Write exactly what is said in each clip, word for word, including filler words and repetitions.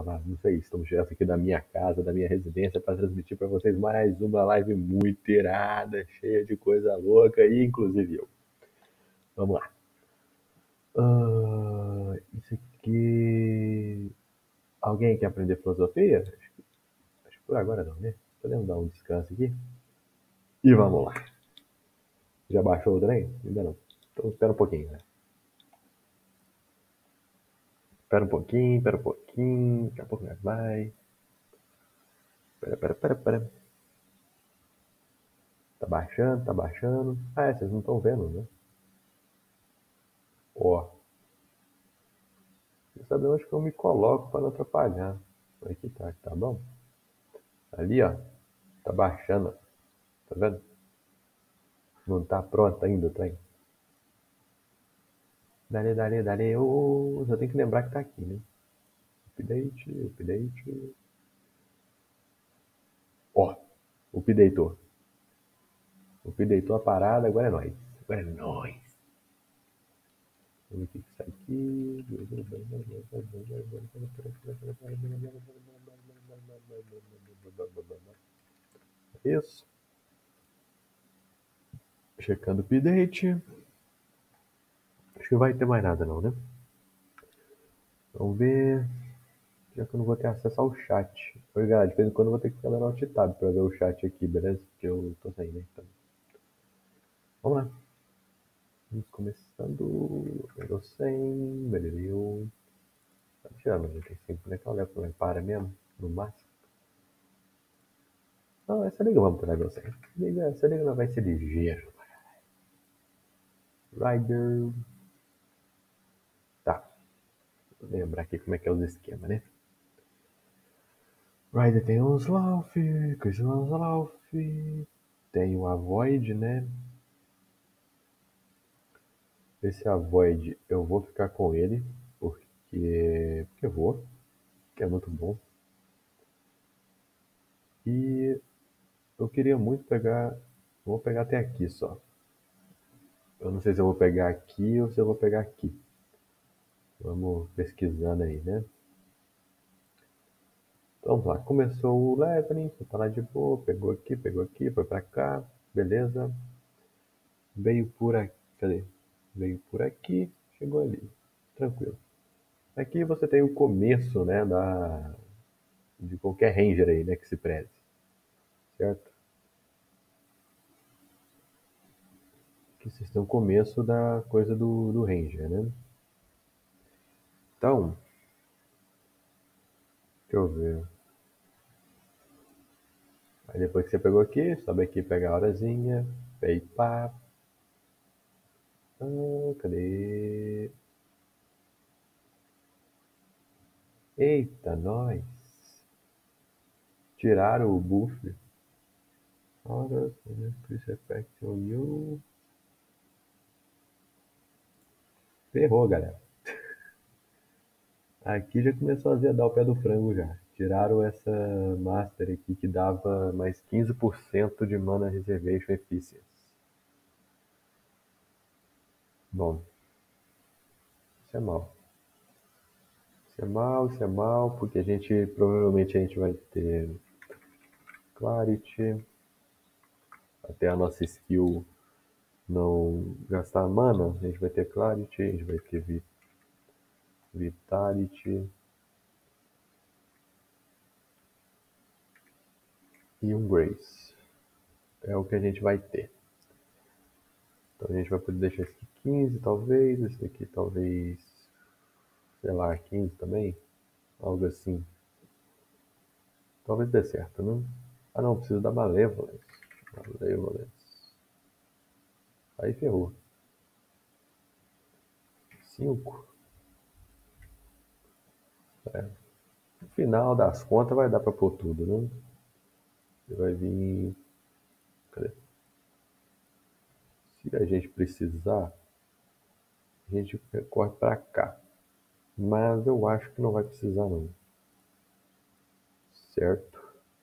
lá, não sei, estamos direto aqui da minha casa, da minha residência, para transmitir para vocês mais uma live muito irada, cheia de coisa louca, e inclusive eu. Vamos lá. Ah, isso aqui. Alguém quer aprender filosofia? Acho que, acho que por agora não, né? Podemos dar um descanso aqui? E vamos lá. Já baixou o trem? Ainda não. Então espera um pouquinho, né? Espera um pouquinho, espera um pouquinho, daqui a pouco já vai. Espera, espera, espera, espera. Tá baixando, tá baixando. Ah, é, vocês não estão vendo, né? Ó. Você sabe onde que eu me coloco para não atrapalhar. Aqui tá, tá bom? Ali, ó. Tá baixando. Tá vendo? Não tá pronto ainda o trem. Dale, dale, dale. Oh, só tem que lembrar que tá aqui, né? Update, update. Ó. Updateou. Updateou a parada, agora é nóis. Agora é nóis. Vamos ver o que que sai aqui. Isso. Checando o update. Acho que não vai ter mais nada não, né? Vamos ver. Já que eu não vou ter acesso ao chat. Oi, galera, de vez em quando eu vou ter que ficar dando alt tab pra ver o chat aqui, beleza? Porque eu tô sem, né? Então. Vamos lá. Vamos começando. Eu sem. Beleza. Tá tirando noventa e cinco, né? Que eu levo pra para mesmo, no máximo. Não, essa liga vamos para você. Liga, essa liga não vai ser ligeiro. Rider. Tá. Vou lembrar aqui como é que é os esquemas, né? Rider tem o Sloth, Christian Sloth, tem o Avoid, né? Esse Avoid eu vou ficar com ele, porque, porque eu vou, que é muito bom. E eu queria muito pegar, vou pegar até aqui só. Eu não sei se eu vou pegar aqui ou se eu vou pegar aqui. Vamos pesquisando aí, né? Então vamos lá, começou o leveling, você tá lá de boa, pegou aqui, pegou aqui, foi pra cá, beleza. Veio por aqui, cadê? Veio por aqui, chegou ali, tranquilo. Aqui você tem o começo, né, da, de qualquer ranger aí, né, que se preze, certo? Que vocês têm o começo da coisa do, do ranger, né? Então, deixa eu ver. Aí depois que você pegou aqui, sobe aqui, pega a horazinha, pay pá. Ah, cadê? Eita, nós! Tiraram o buff. Horas, increase effect on you. Ferrou, galera. Aqui já começou a azedar o pé do frango já. Tiraram essa master aqui que dava mais quinze por cento de mana reservation efficiency. Bom, isso é mal. Isso é mal, isso é mal, porque a gente provavelmente a gente vai ter Clarity, até a nossa skill não gastar mana, a gente vai ter Clarity, a gente vai ter Vitality e um Grace. É o que a gente vai ter. Então a gente vai poder deixar esse aqui quinze, talvez, esse aqui talvez, sei lá, quinze também, algo assim. Talvez dê certo, né? Ah não, preciso da Malevolence. Malevolence. Aí ferrou. cinco. É. No final das contas vai dar pra pôr tudo, né? Vai vir... Cadê? Se a gente precisar, a gente corre pra cá. Mas eu acho que não vai precisar não. Certo?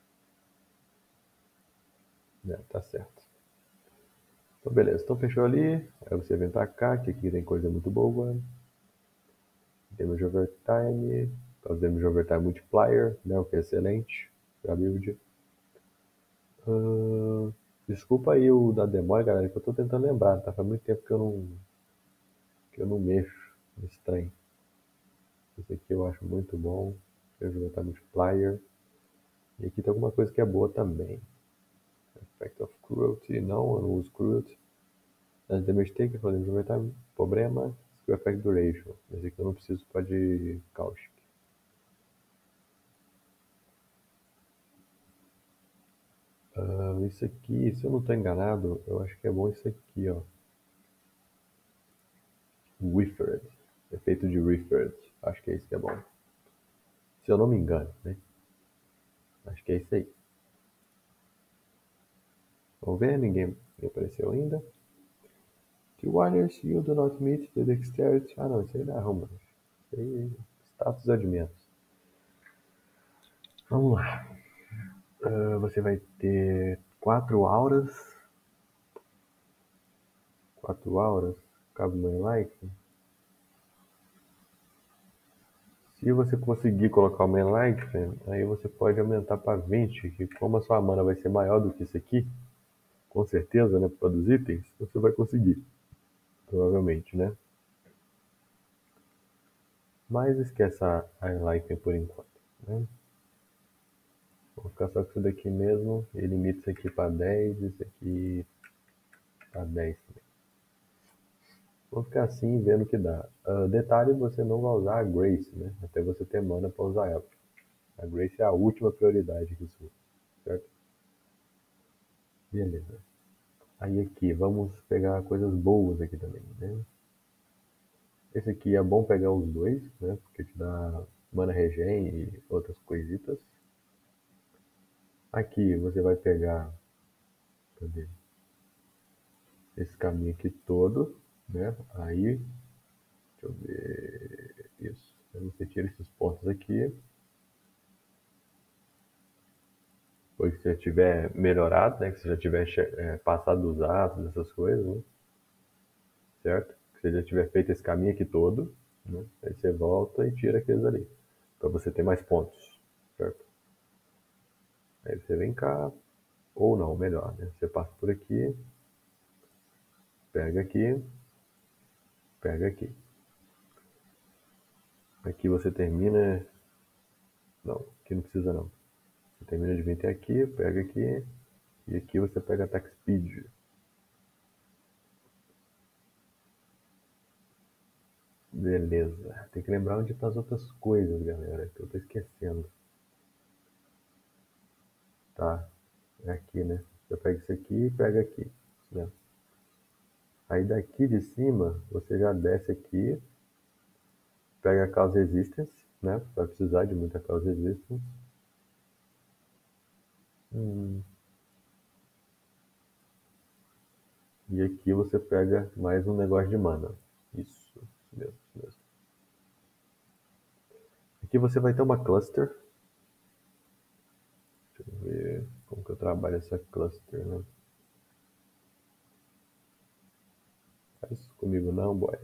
É, tá certo. Então beleza, então fechou ali. Aí você vem pra cá, que aqui tem coisa muito boa. Damage overtime. causa do Damage Over Time Multiplier, né, o que é excelente pra build. Uh, desculpa aí o da demora, galera, que eu tô tentando lembrar, tá? Faz muito tempo que eu não, que eu não mexo nesse trem. Esse aqui eu acho muito bom, Damage Over Time Multiplier. E aqui tem alguma coisa que é boa também. Effect of Cruelty, não, eu não uso Cruelty. As Damage Taker, podemos aumentar. Problema, Skill Effect Duration. Esse aqui eu não preciso para de Caustic. Uh, isso aqui, se eu não estou enganado, eu acho que é bom isso aqui, ó. Referred. Efeito de Referred. Acho que é isso que é bom. Se eu não me engano, né? Acho que é isso aí. Vamos ver, ninguém apareceu ainda. The warriors you do not meet the dexterity. Ah não, isso aí não é arruma. Isso aí status é de menos. Vamos lá. Uh, você vai ter quatro auras. Quatro auras. Cabe no like. Se você conseguir colocar o main light, aí você pode aumentar para vinte, que como a sua mana vai ser maior do que isso aqui, com certeza, né, para os itens, você vai conseguir, provavelmente, né? Mas esquece a highlight por enquanto, né? Vou ficar só com isso daqui mesmo, e limita isso aqui para dez, isso aqui para dez também. Vou ficar assim, vendo o que dá. Uh, detalhe, você não vai usar a Grace, né? Até você ter mana para usar ela. A Grace é a última prioridade que sua, certo? Beleza. Aí aqui, vamos pegar coisas boas aqui também, né? Esse aqui é bom pegar os dois, né? Porque te dá mana regen e outras coisitas. Aqui você vai pegar, cadê? Esse caminho aqui todo, né? Aí, deixa eu ver, isso. Aí você tira esses pontos aqui. Depois que você tiver melhorado, né? Que você já tiver é, passado dos atos, essas coisas, né? Certo? Que você já tiver feito esse caminho aqui todo, né? Aí você volta e tira aqueles ali, para você ter mais pontos, certo? Aí você vem cá, ou não, melhor, né? Você passa por aqui, pega aqui, pega aqui. Aqui você termina, não, aqui não precisa não. Você termina de vir até aqui, pega aqui, e aqui você pega Attack Speed. Beleza. Tem que lembrar onde estão as outras coisas, galera, que eu tô esquecendo. Tá, é aqui, né? Você pega isso aqui e pega aqui, né? Aí daqui de cima, você já desce aqui, pega a Cause Resistance, né? Vai precisar de muita Cause Resistance. Hum. E aqui você pega mais um negócio de mana. Isso, isso mesmo, isso mesmo. Aqui você vai ter uma cluster. Deixa eu ver como que eu trabalho essa cluster, né? Faz isso comigo não, boy.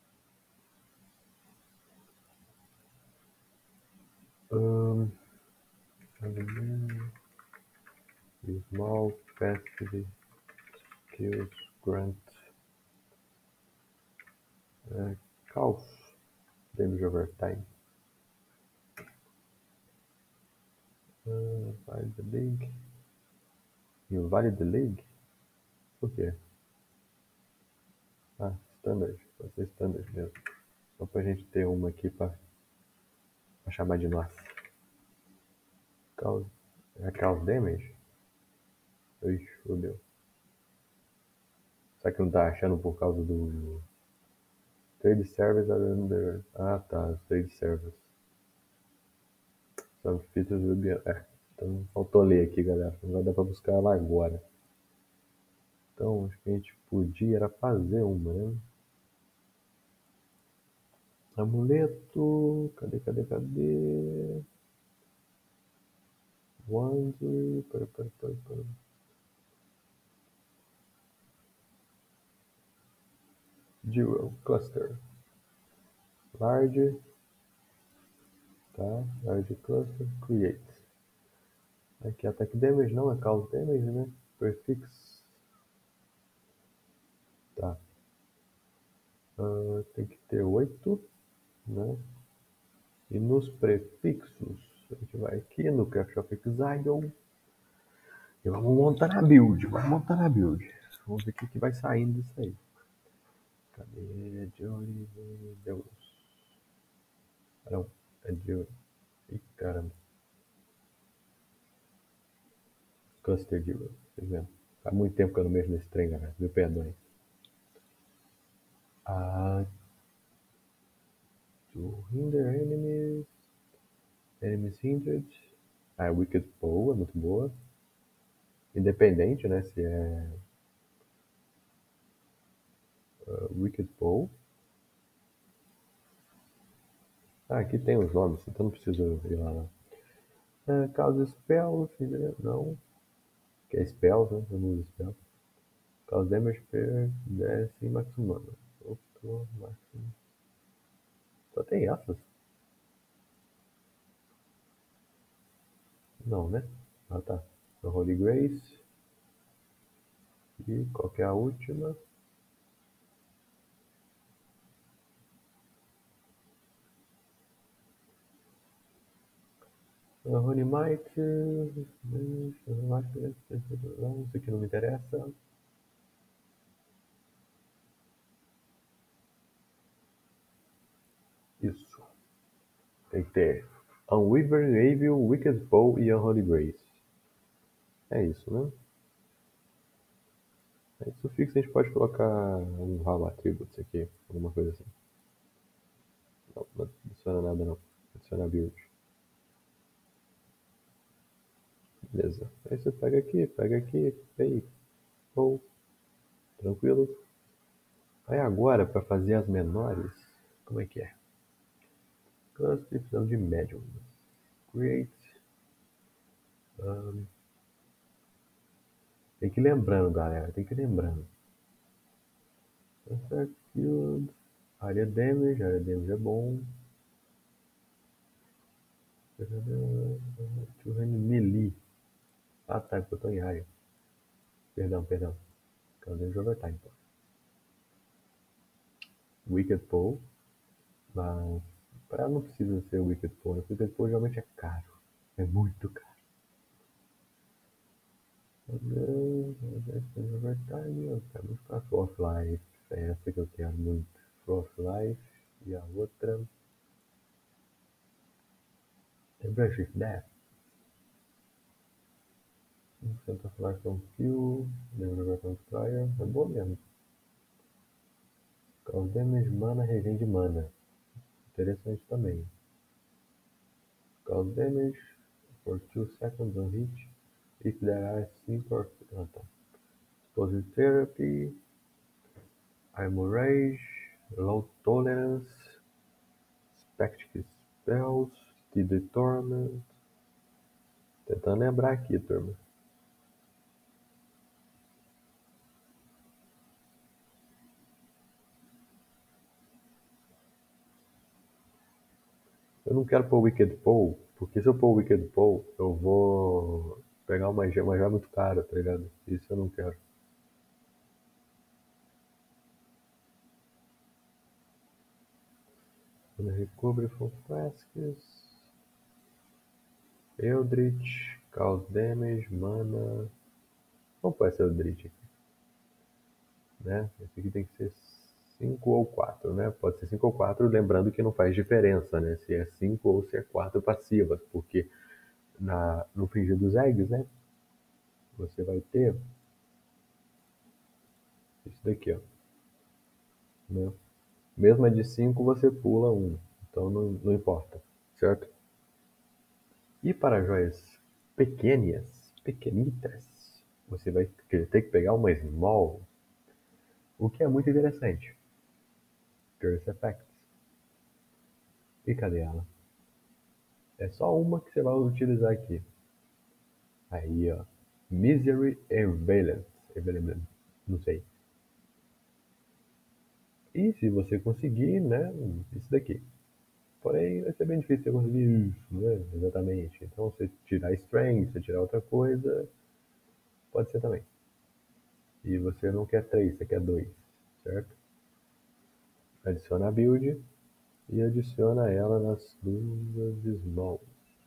Um, small passive skills grant uh, Calf damage over time. Uh, Vale the League. Invalid the League? Por quê? Ah, standard. Pode ser standard mesmo. Só pra gente ter uma aqui pra, pra chamar de nossa. Cause, é cause damage? Ixi, fodeu. Será que não tá achando por causa do Trade Service under... Ah, tá, os Trade Service. Some features will be... É, então faltou ler aqui, galera. Não vai dar pra buscar ela agora. Então, acho que a gente podia era fazer uma, né? Amuleto... Cadê, cadê, cadê? Wand... Para, para, para, para. Zero. Cluster. Large... Tá? Art Cluster, Create. Aqui Attack Damage não é Cause Damage, né? Prefix. Tá. Uh, tem que ter oito, né? E nos prefixos, a gente vai aqui no Craft of Exile e vamos montar na build. Vamos montar na build. Vamos ver o que, que vai saindo disso aí. Cadê Johnny Deus? Não, é Johnny. Ih, caramba. Cluster de vocês vendo? Faz muito tempo que eu não mexo nesse trem, galera. Me perdoem. Ah, to hinder enemies. Enemies hindered. Ah, Wicked Bow é muito boa. Independente, né? Se é uh, Wicked Bow. Ah, aqui tem os nomes, então não preciso ir lá. Não. Uh, causa Spells, não. Que é Spells, né? Eu não uso Spells. Cause Damage per desce Maximum. Outro Maximum. Só tem essas? Não, né? Ah, tá. A Holy Grace. E qual que é a última? A Holy Might. Isso aqui não me interessa. Isso. Tem que ter Unwavering Evil, Wicked Bow e Unholy Grace. É isso, né? Aí sufixo a gente pode colocar um Hala Attributes aqui, alguma coisa assim. Não, não adiciona nada não. Adiciona build. Beleza. Aí você pega aqui, pega aqui, aí, ou tranquilo. Aí agora, para fazer as menores, como é que é? Cluster, precisamos de medium. Create. Um, tem que ir lembrando, galera, tem que ir lembrando. Effect Field. Área Damage, área Damage é bom. Melee. Ah, tá, porque eu tô em área. Perdão, perdão. Cadê o overtime, então? Wicked Pole. Mas para não precisa ser o Wicked Pole. O Wicked Pole geralmente é caro. É muito caro. Overtime. Eu quero buscar Flow of Life. É essa que eu quero muito. Flow of Life. E a outra é Brush with Death. Center of Life on Kill. Never Fire. É boa mesmo. Cause Damage, Mana, Regen de Mana. Interessante também. Cause Damage for two seconds on hit. If there are simple... Ah, tá. Exposure Therapy. Armor Rage. Low Tolerance. Spectic Spells. Tide Torment. Tentando lembrar aqui, turma. Eu não quero pôr Wicked Pole, porque se eu pôr Wicked Pole, eu vou pegar uma gema, uma gema muito cara, tá ligado? Isso eu não quero. Recovery from Flasks. Eldritch. Cause Damage. Mana. Vamos pôr essa Eldritch aqui. Né? Esse aqui tem que ser cinco ou quatro, né? Pode ser cinco ou quatro, lembrando que não faz diferença, né? Se é cinco ou se é quatro passivas, porque na, no Fingir dos Eggs, né? Você vai ter isso daqui, ó. Né? Mesmo a de cinco, você pula um. Então não, não importa, certo? E para joias pequenas, pequenitas, você vai ter que pegar uma Small, o que é muito interessante. Curse Effects. E cadê ela? É só uma que você vai utilizar aqui. Aí, ó. Misery Evalence. Evalence. Não sei. E se você conseguir, né? Isso daqui. Porém, vai ser bem difícil você conseguir isso, né? Exatamente. Então, você tirar strength, você tirar outra coisa, pode ser também. E você não quer três, você quer dois, certo? Adiciona a build e adiciona ela nas duas small,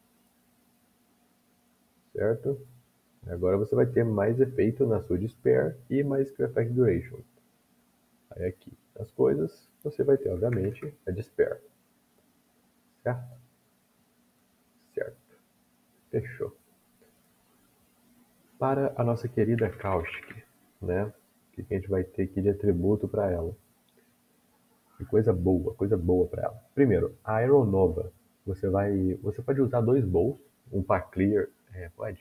certo? Agora você vai ter mais efeito na sua Despair e mais Skill Effect Duration. Aí aqui, as coisas, você vai ter, obviamente, a Despair. Certo? Certo. Fechou. Para a nossa querida Caustic, né? O que a gente vai ter aqui de atributo para ela? Que coisa boa, coisa boa para ela. Primeiro, a Aeronova. Você vai, você pode usar dois bowls, um para clear, é, pode?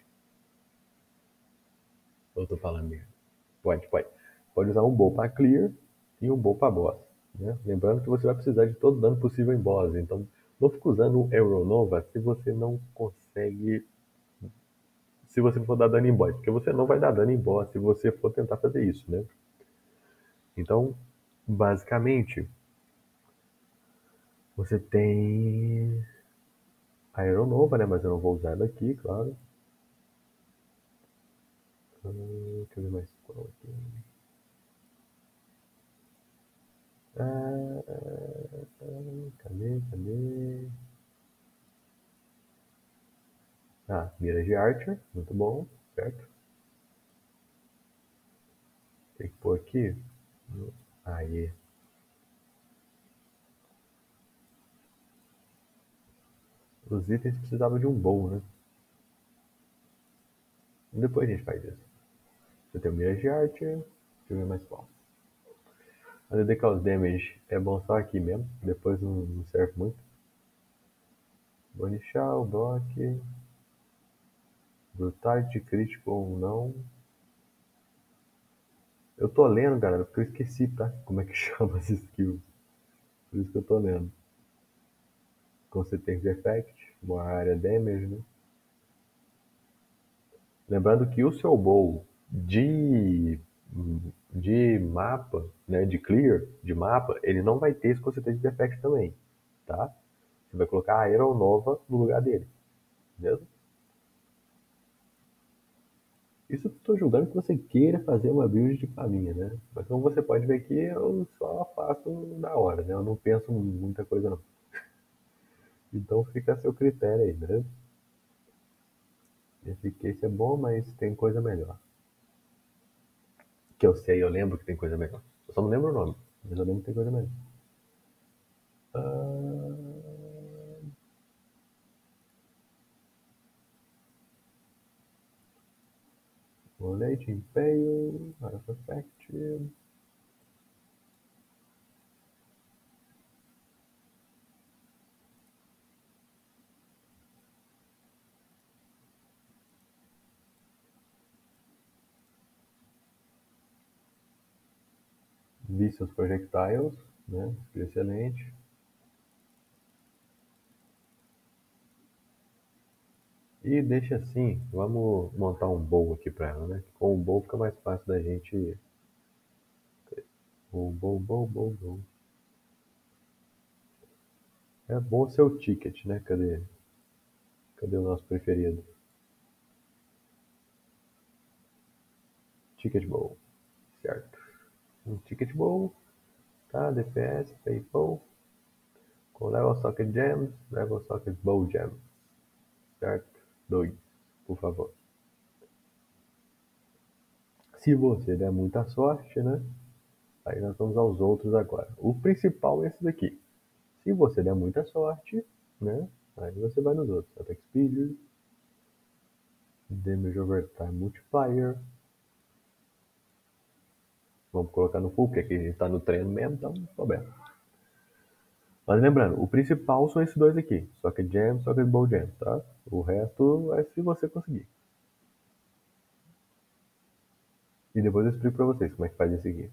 Eu tô falando mesmo. Pode, pode. Pode usar um bowl para clear e um bowl para boss, né? Lembrando que você vai precisar de todo dano possível em boss, então não fica usando o Aeronova se você não consegue, se você for dar dano em boss, porque você não vai dar dano em boss se você for tentar fazer isso, né? Então, basicamente, você tem a Aeronova, né? Mas eu não vou usar ela aqui, claro. Hum, deixa eu ver mais qual aqui. Ah, cadê, cadê? Ah, Mirage Archer, muito bom, certo? Tem que pôr aqui. Aí. Os itens precisavam de um bowl, né? Depois a gente faz isso. Você tem o Mirage Archer. Deixa eu ver mais qual. A D D Chaos Damage é bom só aqui mesmo. Depois não, não serve muito. Bonichal, Block. Brutality Critical ou não. Eu tô lendo, galera, porque eu esqueci, tá? Como é que chama as skills. Por isso que eu tô lendo. Consequence Effect, uma área damage, né? Lembrando que o seu bowl de, de mapa, né, de clear, de mapa, ele não vai ter esse Consequence Effect também, tá? Você vai colocar a Aeronova no lugar dele, beleza? Isso eu tô julgando que você queira fazer uma build de faminha, né? Mas como você pode ver aqui, eu só faço na hora, né? Eu não penso em muita coisa não. Então fica a seu critério aí, beleza? Esse case é bom, mas tem coisa melhor. Que eu sei, eu lembro que tem coisa melhor. Eu só não lembro o nome, mas eu lembro que tem coisa melhor. Ah, Rolete, Impale, Artifact. Vicious Projectiles, né? Excelente. E deixa assim, vamos montar um bowl aqui pra ela, né? Com o bowl fica mais fácil da gente. O bowl, bowl, bowl, bowl. É bom ser o ticket, né? Cadê? Cadê o nosso preferido? Ticket bowl, certo? Um ticket bowl, tá? D P S, PayPal, com Level Socket Gems, Level Socket Bow Gems, certo? Dois, por favor. Se você der muita sorte, né? Aí nós vamos aos outros agora. O principal é esse daqui. Se você der muita sorte, né? Aí você vai nos outros. Attack Speed, Damage Over Time Multiplier. Vamos colocar no full, porque aqui a gente está no treino mesmo, então problema. Mas lembrando, o principal são esses dois aqui. Socket Jam, Socket Bow Jam, tá? O resto é se você conseguir. E depois eu explico para vocês como é que faz esse aqui.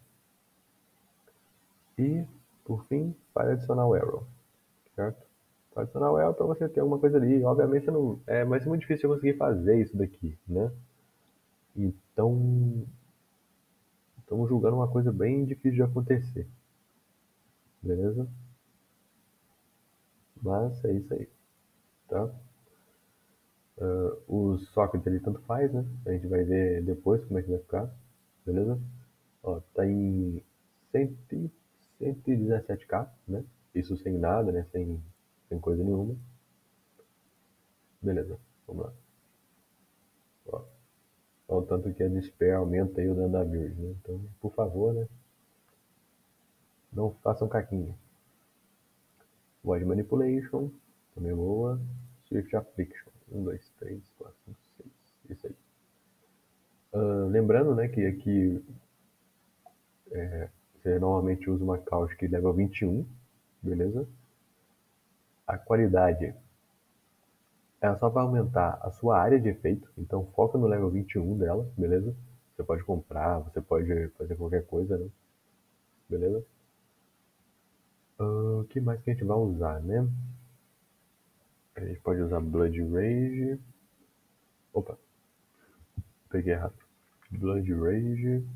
E, por fim, para adicionar o Arrow, certo? Para adicionar o Arrow para você ter alguma coisa ali. Obviamente não, é, mas é muito difícil eu conseguir fazer isso daqui, né? Então, estamos julgando uma coisa bem difícil de acontecer. Beleza? Mas é isso aí, tá? Uh, os sockets ele tanto faz, né? A gente vai ver depois como é que vai ficar, beleza? Ó, tá em cem, cento e dezessete K, né? Isso sem nada, né? Sem, sem coisa nenhuma. Beleza, vamos lá. Ó, ó, o tanto que a Despair aumenta aí o dano da build, né? Então, por favor, né? Não façam caquinha. Void Manipulation, também é boa. Swift Affliction, um, dois, três, quatro, cinco, seis. Isso aí. Uh, lembrando, né, que aqui é, você normalmente usa uma Caustic level vinte e um, beleza? A qualidade ela só vai aumentar a sua área de efeito, então foca no level vinte e um dela, beleza? Você pode comprar, você pode fazer qualquer coisa, né? Beleza? O uh, que mais que a gente vai usar, né? A gente pode usar Blood Rage. Opa, peguei errado. Blood Rage.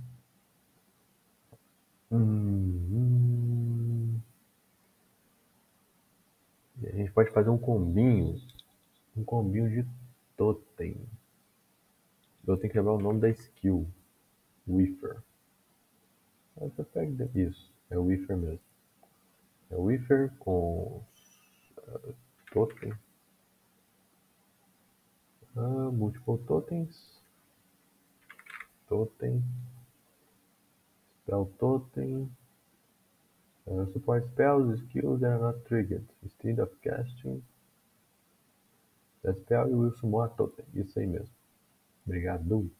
Hum, hum. E a gente pode fazer um combinho. Um combinho de totem. Eu tenho que lembrar o nome da skill. Wither. Isso, é o Wither mesmo. É o Wither com uh, totem. Uh, multiple totens. Totem. Spell totem. Uh, support spells, skills that are not triggered. Instead of casting the spell, you will summon a totem. Isso aí mesmo. Obrigado.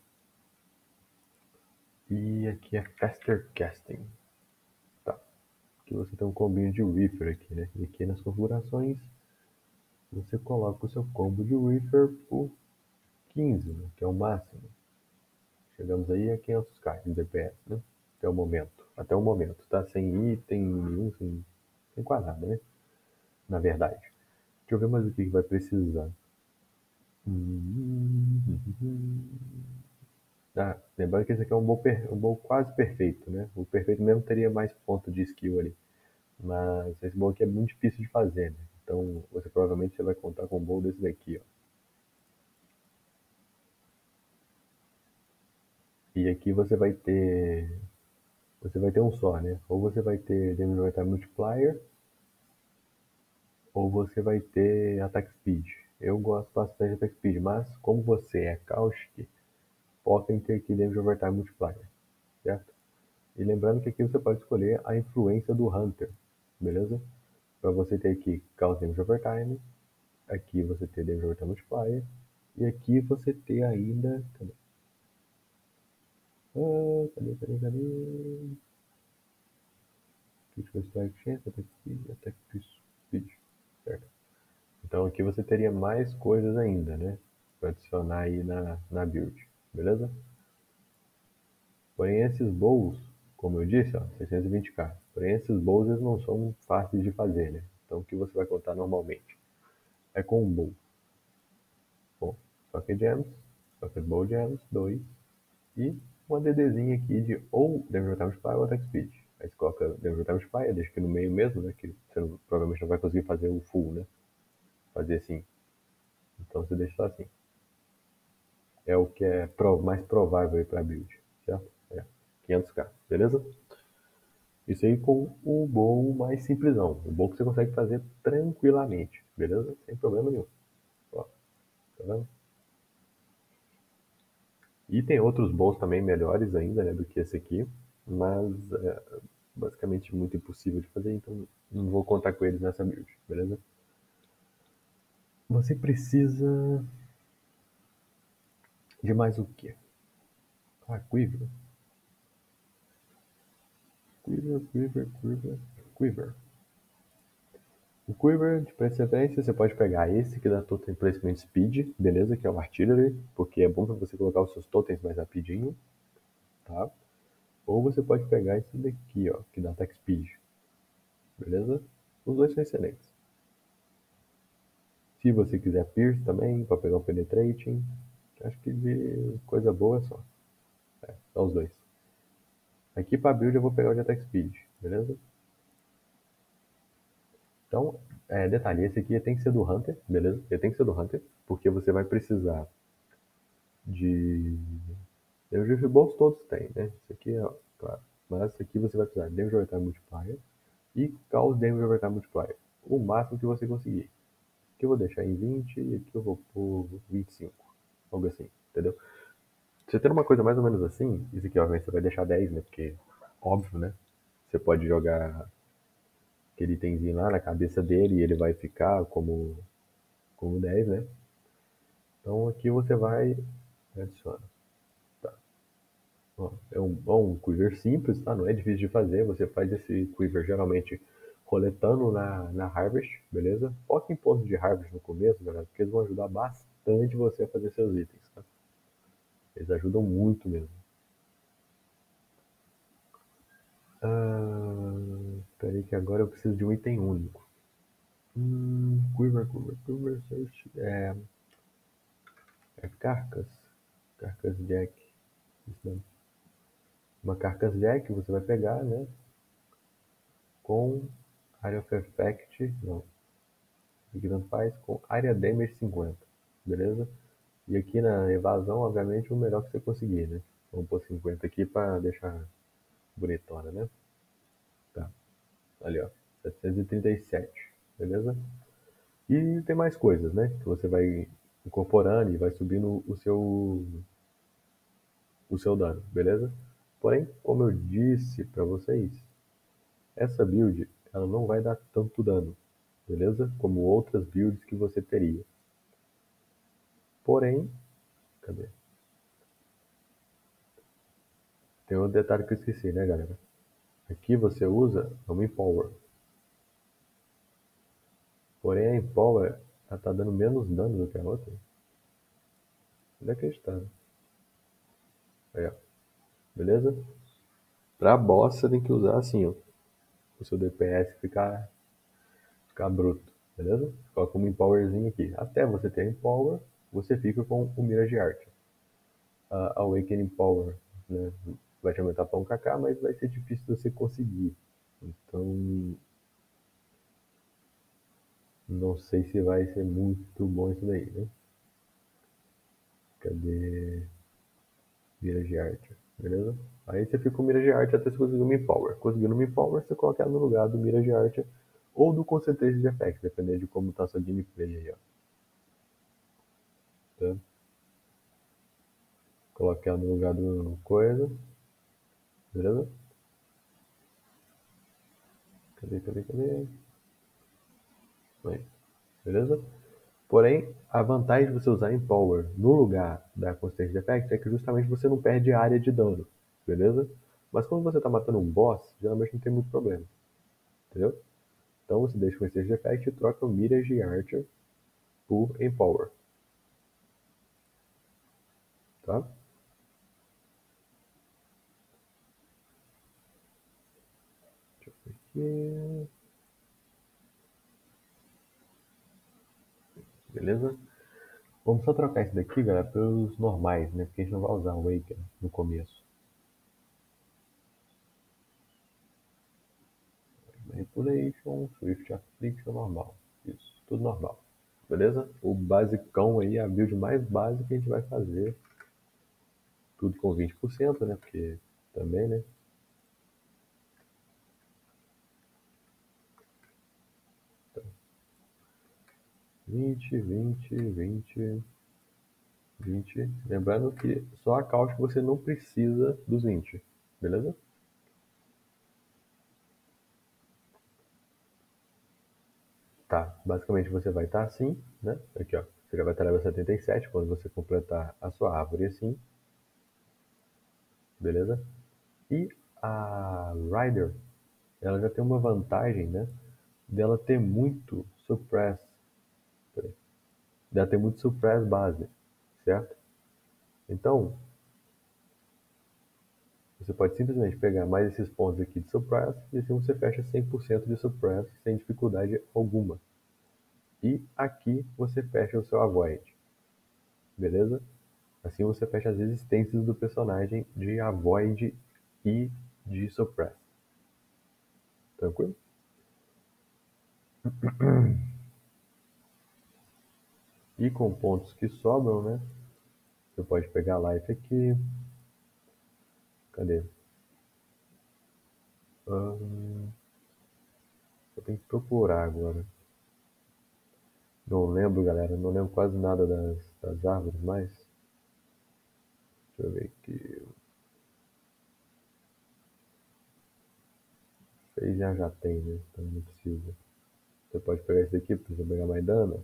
E aqui é Faster Casting. Tá. Aqui você tem um combinho de Reaper aqui, né? E aqui nas configurações você coloca o seu combo de Reaper por quinze, né? Que é o máximo. Chegamos aí a quinhentos K de D P S, né? Até o momento. Até o momento, tá? Sem item nenhum, sem, sem quase nada, né? Na verdade. Deixa eu ver mais o que vai precisar. Ah, lembrando que esse aqui é um bow, per, um bow quase perfeito, né? O perfeito mesmo teria mais ponto de skill ali. Mas esse bow aqui é muito difícil de fazer, né? Então você provavelmente você vai contar com um bow desse daqui, ó. E aqui você vai ter. Você vai ter um só, né? Ou você vai ter Damage Time Multiplier, ou você vai ter Attack Speed. Eu gosto bastante de Attack Speed, mas como você é Caustic, foca em ter aqui Damage Overtime Multiplier, certo? E lembrando que aqui você pode escolher a influência do Hunter, beleza? Para você ter aqui Cause Damage Overtime, aqui você ter Damage Overtime Multiplier, e aqui você ter ainda... Cadê? Ah, cadê, cadê, cadê? Critical Strike Chance, Attack Speed, Attack Speed, certo? Então aqui você teria mais coisas ainda, né? Para adicionar aí na, na build, beleza? Porém esses bows, como eu disse, ó, seiscentos e vinte K. Porém esses bows eles não são fáceis de fazer, né? Então o que você vai contar normalmente é com um bow. Bom, Socket Gems, Socket Bow Gems, dois. E uma DDzinha aqui de ou Damage Time Spy ou Attack Speed. Aí você coloca Damage Time Spy, deixa aqui no meio mesmo, né? Que você não, provavelmente não vai conseguir fazer o full, né? Fazer assim. Então você deixa só assim. É o que é pro, mais provável para build, certo? É quinhentos K, beleza? Isso aí com o bow mais simplesão. O bow que você consegue fazer tranquilamente, beleza? Sem problema nenhum. Ó, tá vendo? E tem outros bows também melhores ainda, né, do que esse aqui, mas é basicamente muito impossível de fazer, então não vou contar com eles nessa build, beleza? Você precisa de mais o quê? Ah, Quiver. Quiver, Quiver, Quiver, Quiver. O Quiver, de preferência, você pode pegar esse que dá Totem Placement Speed, beleza? Que é o Artillery, porque é bom para você colocar os seus totens mais rapidinho, tá? Ou você pode pegar esse daqui, ó, que dá Attack Speed, beleza? Os dois são excelentes. Se você quiser Pierce também, para pegar o Penetrating, acho que de coisa boa é só. É, são os dois. Aqui para build eu vou pegar o de Attack Speed, beleza? Então, É, detalhe, esse aqui tem que ser do Hunter, beleza? Ele tem que ser do Hunter, porque você vai precisar de... Os Gift Balls todos têm, né? Isso aqui é, claro. Mas esse aqui você vai precisar de Damage Overtime Multiplier e Chaos Damage Overtime Multiplier. O máximo que você conseguir. Aqui eu vou deixar em vinte e aqui eu vou por vinte e cinco. Algo assim, entendeu? Você tendo uma coisa mais ou menos assim, isso aqui obviamente você vai deixar dez, né? Porque, óbvio, né? Você pode jogar aquele itemzinho lá na cabeça dele e ele vai ficar como, como dez, né? Então aqui você vai adiciona. Tá. Ó, é um, é um quiver simples, tá? Não é difícil de fazer. Você faz esse quiver geralmente coletando na, na Harvest, beleza? Foca em pontos de Harvest no começo, galera, porque eles vão ajudar bastante você a fazer seus itens, tá? Eles ajudam muito mesmo. Ah, peraí que agora eu preciso de um item único. Hum, quiver, quiver, quiver, search. É, é Carcass. Carcass Jack. Isso mesmo. Uma Carcass Jack você vai pegar, né? Com Area of Effect. Não. O que tanto faz? Com Area Damage cinquenta. Beleza? E aqui na evasão, obviamente, o melhor que você conseguir, né? Vamos pôr cinquenta aqui pra deixar bonitona, né? Tá. Ali, ó. setecentos e trinta e sete. Beleza? E tem mais coisas, né? Que você vai incorporando e vai subindo o seu o seu dano, beleza? Porém, como eu disse para vocês, essa build ela não vai dar tanto dano, beleza? Como outras builds que você teria. Porém, cadê? Tem um detalhe que eu esqueci, né, galera? Aqui você usa uma Empower. Porém, a Empower ela tá dando menos dano do que a outra. Inacreditável. Aí, ó. Beleza? Pra boss você tem que usar assim, ó. O seu D P S ficar ficar bruto, beleza? Coloca um Empowerzinho aqui. Até você ter Empower, você fica com o Mirage Art. A Awakening Power, né? Vai te aumentar para um K K, mas vai ser difícil você conseguir. Então, não sei se vai ser muito bom isso daí, né? Cadê Mirage Art? Beleza? Aí você fica com o Mirage Art até você conseguir o Empower. Conseguindo o Empower, você coloca ela no lugar do Mirage Art ou do Concentration de Effects, dependendo de como tá a sua gameplay aí, ó. Tá? Coloca ela no lugar do coisa. Beleza? Cadê, cadê, cadê? Aí. Beleza? Porém, a vantagem de você usar Empower no lugar da Constant Effect é que justamente você não perde área de dano, beleza? Mas quando você está matando um boss, geralmente não tem muito problema, entendeu? Então você deixa o Constant Effect e troca o Mirage Archer por Empower, tá? Deixa eu ver aqui. Beleza? Vamos só trocar esse daqui, galera, pelos normais, né? Porque a gente não vai usar o Awaken no começo. Manipulation, Swift Affliction, normal. Isso, tudo normal. Beleza? O basicão aí, a build mais básica que a gente vai fazer. Tudo com vinte por cento, né? Porque também, né? Então, vinte, vinte, vinte, vinte. Lembrando que só a cáustica você não precisa dos vinte. Beleza? Tá. Basicamente você vai estar assim, né? Aqui, ó. Você já vai estar level setenta e sete quando você completar a sua árvore assim. Beleza? E a Rider, ela já tem uma vantagem, né? Dela ter muito suppress. Peraí. Dela ter muito suppress base, certo? Então, você pode simplesmente pegar mais esses pontos aqui de suppress e assim você fecha cem por cento de suppress sem dificuldade alguma. E aqui você fecha o seu avoid, beleza? Assim você fecha as resistências do personagem de avoid e de suppress. Tranquilo? E com pontos que sobram, né? Você pode pegar life aqui. Cadê? Hum, eu tenho que procurar agora. Não lembro, galera. Não lembro quase nada das, das árvores mais. Deixa eu ver aqui. Seis já já tem, né? Então não precisa. Você pode pegar esse aqui pra você pegar mais dano.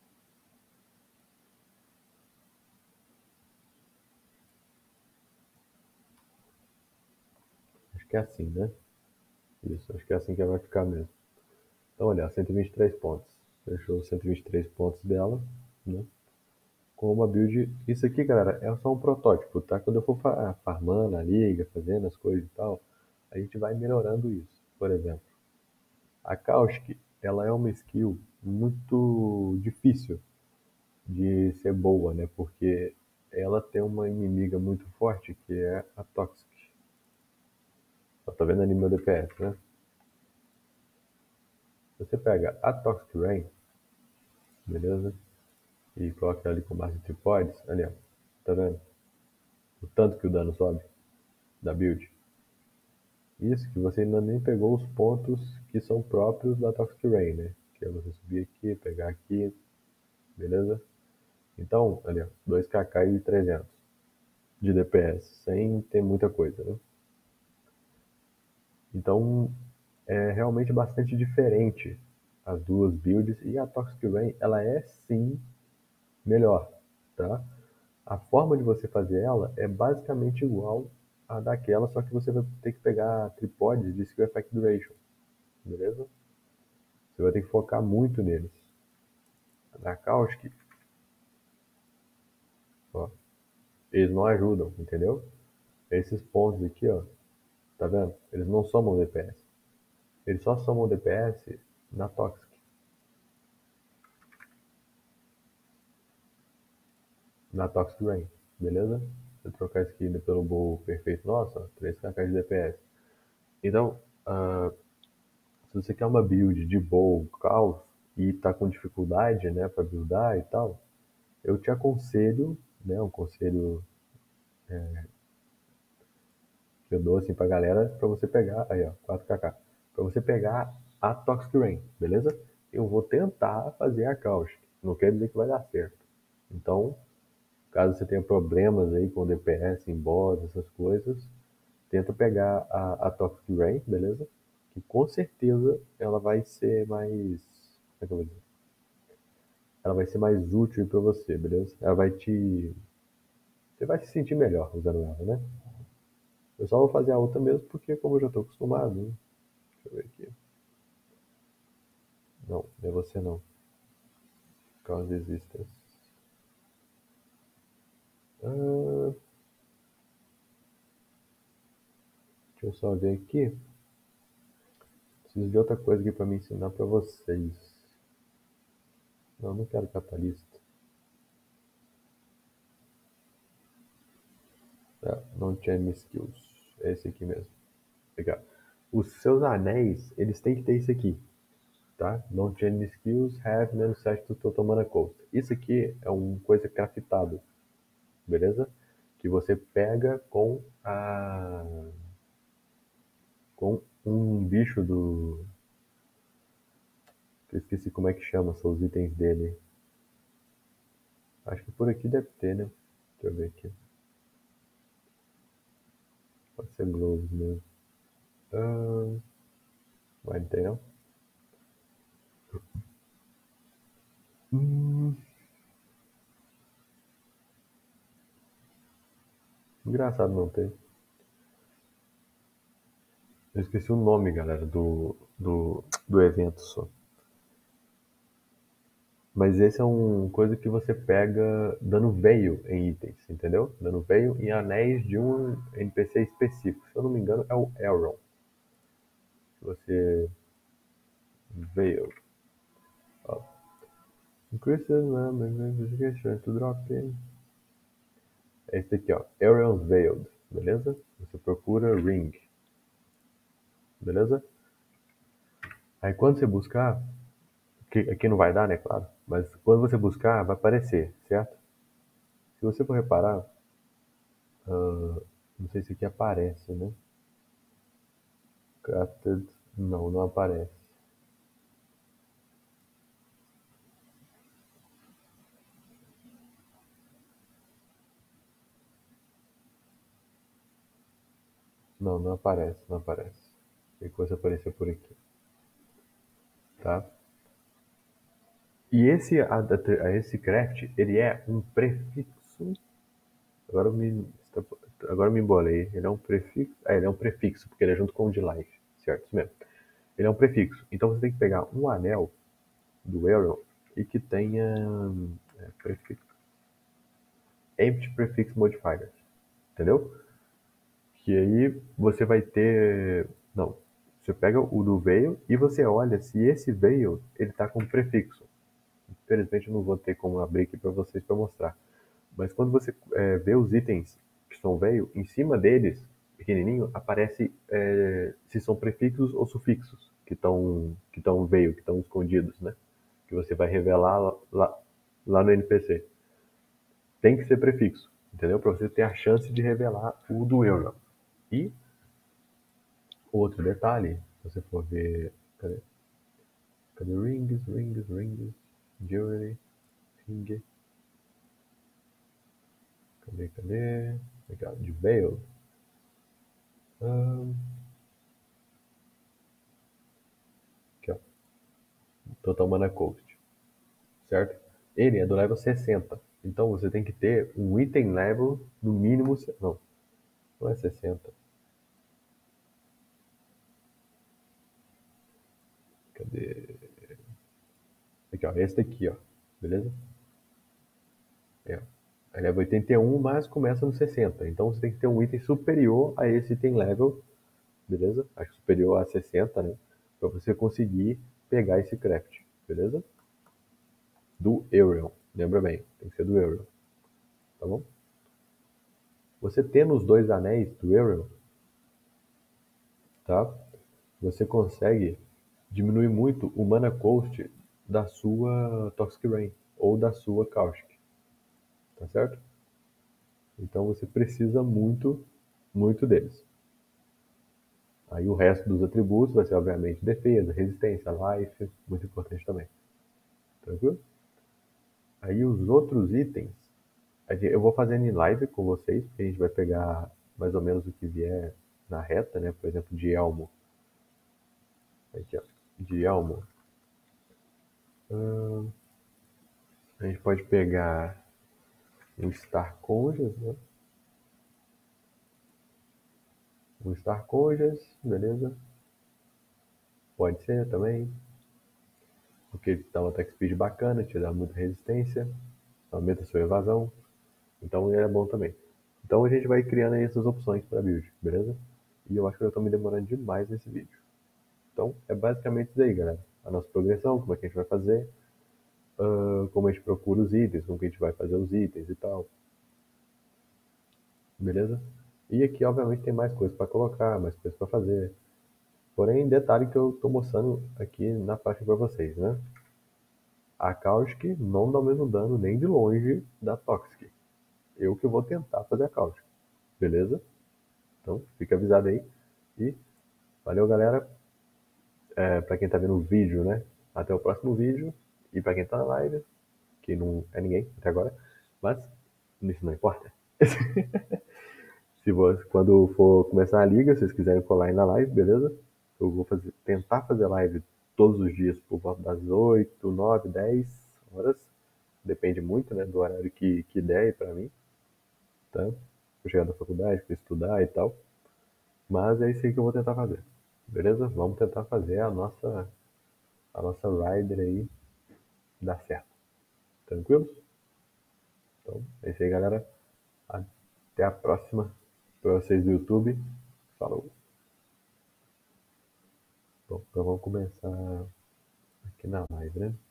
Acho que é assim, né? Isso, acho que é assim que vai ficar mesmo. Então, olha, cento e vinte e três pontos. Fechou os cento e vinte e três pontos dela, né? Com uma build. Isso aqui, galera, é só um protótipo, tá? Quando eu for farmando na liga, fazendo as coisas e tal, a gente vai melhorando isso. Por exemplo, a Caustic, ela é uma skill muito difícil de ser boa, né? Porque ela tem uma inimiga muito forte que é a Toxic. Ó, tá vendo ali meu D P S, né? Você pega a Toxic Rain, beleza? E coloca ali com base de tripodes, ali ó, tá vendo? O tanto que o dano sobe da build. Isso que você ainda nem pegou os pontos que são próprios da Toxic Rain, né? Que é você subir aqui, pegar aqui, beleza? Então, ali ó, dois K K e trezentos de D P S, sem ter muita coisa, né? Então, é realmente bastante diferente as duas builds, e a Toxic Rain, ela é sim melhor, tá? A forma de você fazer ela é basicamente igual a daquela, só que você vai ter que pegar tripodes de Skill Effect Duration, beleza? Você vai ter que focar muito neles. Na Caustic, ó, eles não ajudam, entendeu? Esses pontos aqui, ó, tá vendo? Eles não somam D P S. Eles só somam D P S na Toxic. Na Toxic Rain, beleza? Se eu trocar isso aqui pelo bow perfeito nosso, ó, três K K de D P S. Então, uh, se você quer uma build de bow, caos, e tá com dificuldade, né, para buildar e tal, eu te aconselho, né, um conselho é, que eu dou assim pra galera, pra você pegar, aí ó, quatro K K, pra você pegar a Toxic Rain, beleza? Eu vou tentar fazer a Caustic, não quer dizer que vai dar certo. Então, caso você tenha problemas aí com D P S em boss, essas coisas, tenta pegar a, a Toxic Rain, beleza? Que com certeza ela vai ser mais, como é que eu vou dizer? Ela vai ser mais útil para você, beleza? Ela vai te, você vai se sentir melhor usando ela, né? Eu só vou fazer a outra mesmo porque como eu já tô acostumado, né? Deixa eu ver aqui. Não, não é você não. Cause Resistance. Ah, deixa eu só ver aqui. Preciso de outra coisa aqui para me ensinar para vocês. Não, não quero catalista. Ah, não tinha any skills. É esse aqui mesmo. Legal. Os seus anéis, eles têm que ter isso aqui, tá? Don't change skills, have menos sete do total mana cost. Isso aqui é uma coisa craftado, beleza? Que você pega com a com um bicho do, eu esqueci como é que chama, são os itens dele. Acho que por aqui deve ter, né? Deixa eu ver aqui. Pode ser Gloves mesmo. Ah, mas não tem não? Hum, engraçado não ter. Eu esqueci o nome, galera, do, do, do evento só. Mas esse é uma coisa que você pega dando veio em itens, entendeu? Dando veio em anéis de um N P C específico. Se eu não me engano, é o Elrond. Você veio. Increases investigation to drop in. É esse aqui, ó. Elrond's Veiled. Beleza? Você procura Ring. Beleza? Aí quando você buscar, Que aqui não vai dar, né? Claro. Mas quando você buscar, vai aparecer, certo? Se você for reparar, ah, não sei se aqui aparece, né? Crafted. Não, não aparece. Não, não aparece, não aparece. Tem coisa aparecer por aqui, tá? E esse, a- a- esse craft, ele é um prefixo. Agora eu me, agora eu me embolei. Ele é um prefixo. É, ele é um prefixo, porque ele é junto com o de life, certo? Isso mesmo. Ele é um prefixo. Então você tem que pegar um anel do Elrond e que tenha é, prefixo, empty prefix modifiers, entendeu? Que aí você vai ter, não, você pega o do veil e você olha se esse veil ele tá com prefixo. Infelizmente eu não vou ter como abrir aqui para vocês para mostrar. Mas quando você é, vê os itens que são veio, em cima deles, pequenininho, aparece é, se são prefixos ou sufixos que estão que estão veio, que estão escondidos, né? Que você vai revelar lá, lá, lá no N P C. Tem que ser prefixo, entendeu? Para você ter a chance de revelar o do Euro. E outro detalhe, se você for ver, cadê? Cadê rings, rings, rings, jewelry, ring, cadê, cadê? Legal, de veil. Um, aqui, ó. Total Mana Cost, certo? Ele é do level sessenta. Então você tem que ter um item level no mínimo. Não, não é sessenta. Cadê? Aqui, ó. Esse daqui, ó. Beleza? É. Ele é oitenta e um, mas começa no sessenta. Então você tem que ter um item superior a esse item level. Beleza? Acho que superior a sessenta, né? Pra você conseguir pegar esse craft. Beleza? Do Eurion. Lembra bem, tem que ser do Eurion. Tá bom? Você tendo os dois anéis do Eurion, tá? Você consegue diminuir muito o mana cost da sua Toxic Rain ou da sua Caustic, tá certo? Então você precisa muito, muito deles. Aí o resto dos atributos vai ser obviamente defesa, resistência, life, muito importante também. Tranquilo? Aí os outros itens, eu vou fazendo em live com vocês, porque a gente vai pegar mais ou menos o que vier na reta, né? Por exemplo, de elmo. Aqui, ó. De elmo. Hum, a gente pode pegar um Star Conjas, né? Um Star Conjas, beleza? Pode ser também. Porque ele dá um attack speed bacana, te dá muita resistência, aumenta a sua evasão. Então ele é bom também. Então a gente vai criando aí essas opções para build, beleza? E eu acho que eu estou me demorando demais nesse vídeo. Então é basicamente isso aí, galera. A nossa progressão, como é que a gente vai fazer, uh, como a gente procura os itens, como que a gente vai fazer os itens e tal. Beleza? E aqui, obviamente, tem mais coisas para colocar, mais coisas para fazer. Porém, detalhe que eu estou mostrando aqui na faixa para vocês, né? A Caustic não dá o mesmo dano nem de longe da Toxic. Eu que vou tentar fazer a Caustic. Beleza? Então, fica avisado aí. E valeu, galera. É, para quem tá vendo o vídeo, né? Até o próximo vídeo. E para quem tá na live, que não é ninguém até agora, mas isso não importa. Se você, quando for começar a liga, se vocês quiserem colar aí na live, beleza? Eu vou fazer, tentar fazer live todos os dias por volta das oito, nove, dez horas. Depende muito, né, do horário que, que der para mim, tá? Vou chegar da faculdade, para estudar e tal. Mas é isso aí que eu vou tentar fazer. Beleza? Vamos tentar fazer a nossa a nossa rider aí dar certo. Tranquilos? Então, é isso aí, galera. Até a próxima. Para vocês do YouTube. Falou. Bom, então vamos começar aqui na live, né?